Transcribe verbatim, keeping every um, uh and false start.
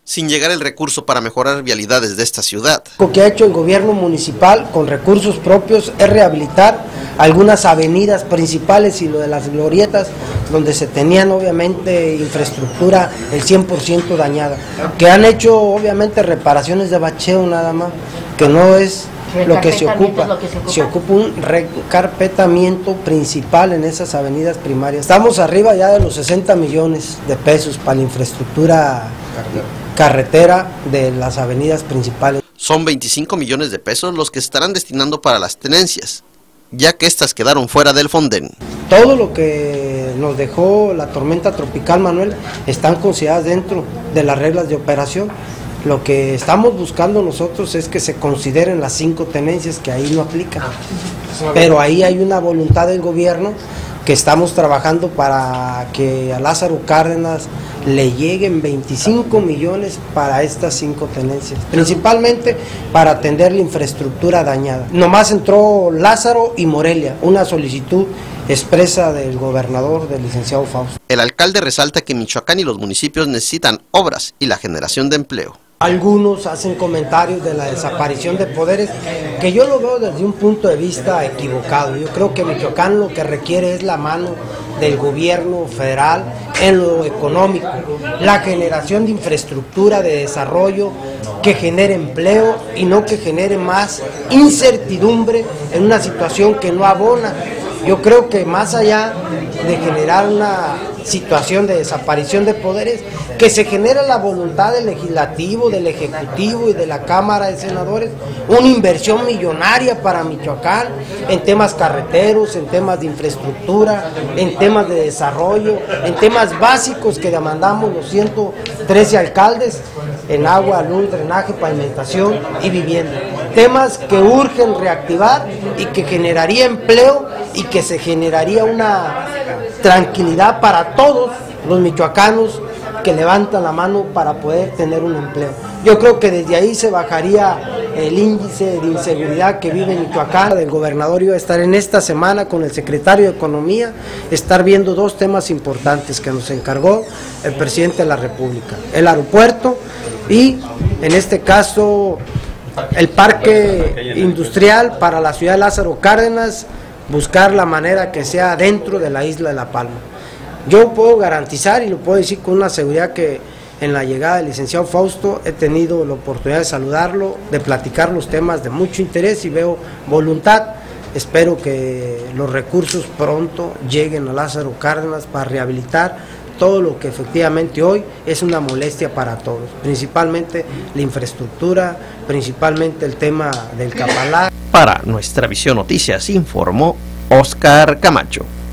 sin llegar el recurso para mejorar vialidades de esta ciudad. Lo que ha hecho el gobierno municipal con recursos propios es rehabilitar algunas avenidas principales y lo de las glorietas, donde se tenían obviamente infraestructura el cien por ciento dañada, que han hecho obviamente reparaciones de bacheo nada más, que no es lo que se ocupa, lo que se ocupa. Se ocupa un recarpetamiento principal en esas avenidas primarias. Estamos arriba ya de los sesenta millones de pesos para la infraestructura carretera de las avenidas principales. Son veinticinco millones de pesos los que se estarán destinando para las tenencias, ya que estas quedaron fuera del Fonden. Todo lo que nos dejó la tormenta tropical Manuel están consideradas dentro de las reglas de operación. Lo que estamos buscando nosotros es que se consideren las cinco tenencias, que ahí no aplican. Pero ahí hay una voluntad del gobierno que estamos trabajando para que a Lázaro Cárdenas le lleguen veinticinco millones para estas cinco tenencias, principalmente para atender la infraestructura dañada. Nomás entró Lázaro y Morelia, una solicitud expresa del gobernador, del licenciado Fausto. El alcalde resalta que Michoacán y los municipios necesitan obras y la generación de empleo. Algunos hacen comentarios de la desaparición de poderes, que yo lo veo desde un punto de vista equivocado. Yo creo que Michoacán lo que requiere es la mano del gobierno federal en lo económico, la generación de infraestructura, de desarrollo, que genere empleo y no que genere más incertidumbre en una situación que no abona. Yo creo que más allá de generar una situación de desaparición de poderes, que se genera la voluntad del legislativo, del ejecutivo y de la Cámara de Senadores, una inversión millonaria para Michoacán en temas carreteros, en temas de infraestructura, en temas de desarrollo, en temas básicos que demandamos los ciento trece alcaldes, en agua, luz, drenaje, pavimentación y vivienda. Temas que urgen reactivar y que generaría empleo y que se generaría una tranquilidad para todos los michoacanos que levantan la mano para poder tener un empleo. Yo creo que desde ahí se bajaría el índice de inseguridad que vive Michoacán. El gobernador iba a estar en esta semana con el secretario de Economía, estar viendo dos temas importantes que nos encargó el presidente de la República: el aeropuerto y, en este caso, el parque industrial para la ciudad de Lázaro Cárdenas, buscar la manera que sea dentro de la isla de La Palma. Yo puedo garantizar y lo puedo decir con una seguridad que en la llegada del licenciado Fausto he tenido la oportunidad de saludarlo, de platicar los temas de mucho interés y veo voluntad. Espero que los recursos pronto lleguen a Lázaro Cárdenas para rehabilitar todo lo que efectivamente hoy es una molestia para todos, principalmente la infraestructura, principalmente el tema del Capalá. Para Nuestra Visión Noticias informó Oscar Camacho.